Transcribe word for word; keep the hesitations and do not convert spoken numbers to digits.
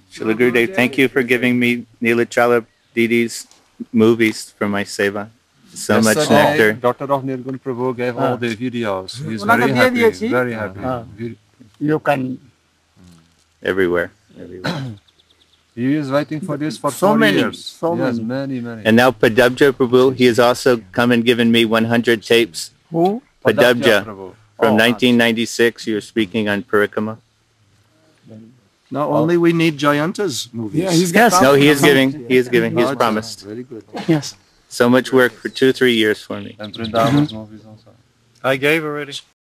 Srila Gurudev, thank you for giving me Neelachala Didi's movies for my seva. So Yesterday, much nectar. Doctor of Nirgun Prabhu gave all the videos. He's Unaka very diya happy, diya chi. very happy. Ah. He- You can Everywhere. Everywhere. He is waiting for this for So four many, years. so yes, many. many, many. And now Padabja Prabhu, he has also come and given me one hundred tapes. who? Padabja, Prabhu. from Oh, nineteen ninety-six, you were speaking on Parikrama. Now only we need Jayanta's movies. Yeah, he's got Yes. No, he is giving, he is giving, he has Oh, promised. Very good. Yes. So much work for two, three years for me. And Vrindavan's movies also. I gave already.